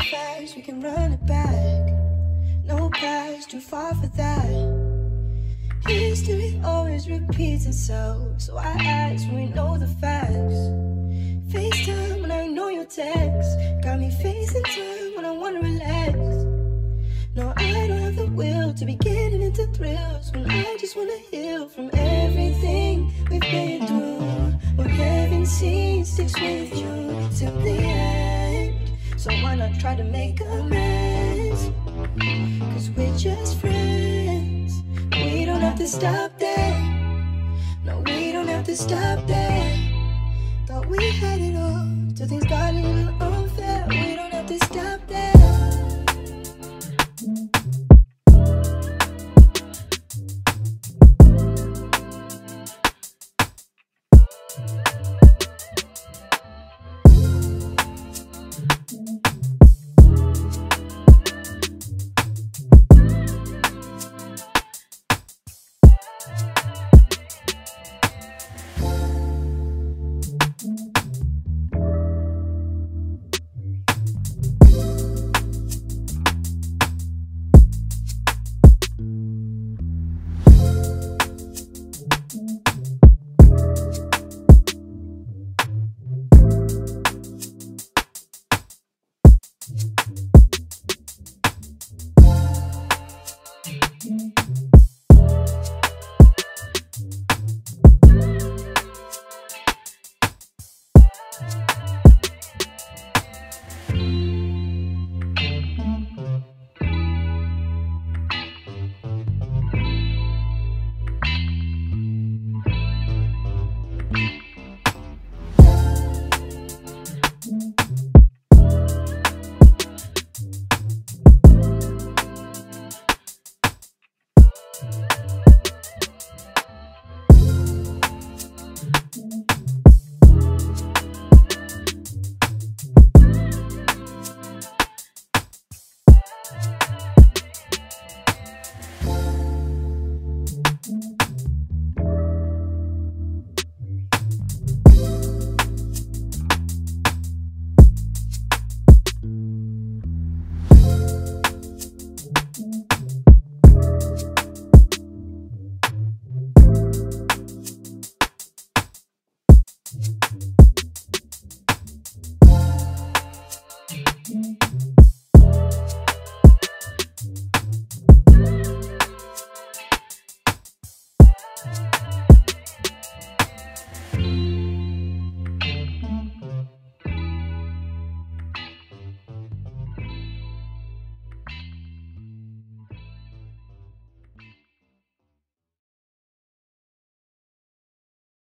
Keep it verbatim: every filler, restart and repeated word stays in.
fast, we can run it back. No past, too far for that. History always repeats itself, so I ask when we know the facts. FaceTime when I ignore your text, got me facing time when I wanna relax. No, I don't have the will to be getting into thrills when I just wanna heal from everything we've been through. What heaven sees sticks with you till the end, so why not try to make amends? Cause we're just friends. We don't have to stop there. No, we don't have to stop there. Thought we had it all till things got a little